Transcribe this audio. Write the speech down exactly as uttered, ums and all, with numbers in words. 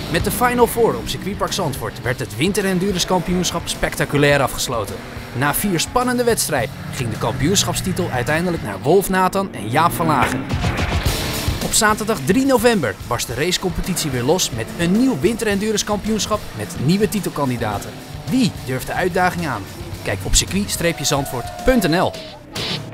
Met de Final Four op circuitpark Zandvoort werd het Winter Endurance Kampioenschap spectaculair afgesloten. Na vier spannende wedstrijden ging de kampioenschapstitel uiteindelijk naar Wolf Nathan en Jaap van Lagen. Op zaterdag drie november barst de racecompetitie weer los met een nieuw Winter Endurance Kampioenschap met nieuwe titelkandidaten. Wie durft de uitdaging aan? Kijk op circuit streepje zandvoort punt n l.